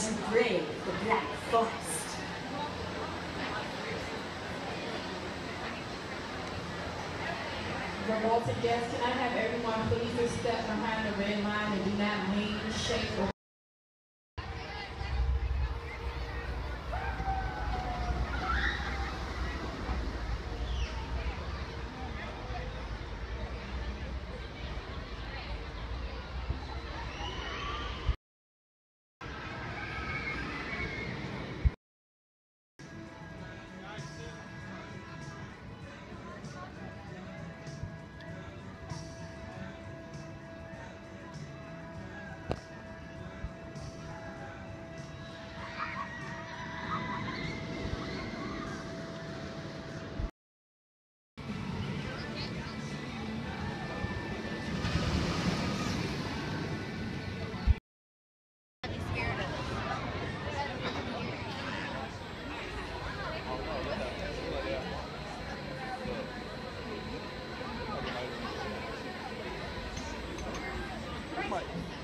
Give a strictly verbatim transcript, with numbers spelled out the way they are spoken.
to brave the Black Forest. Verbolten guests, can I have everyone please just step behind the red line and do not lean, shake, or Mike.